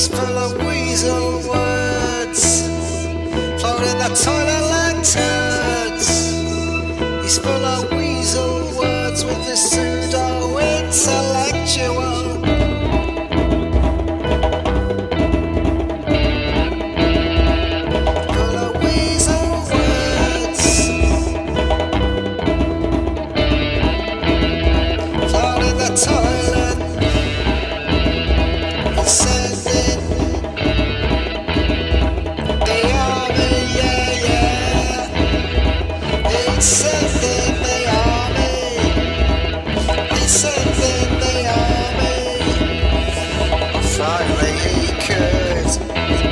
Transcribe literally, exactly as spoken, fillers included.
He's full of weasel words, floating the toilet like turds. He's full of weasel words with his pseudo-intellectual. Full of weasel words, floating the toilet. He's sending the army, yeah, yeah. He's sending the army. He's sending the army. Finally he could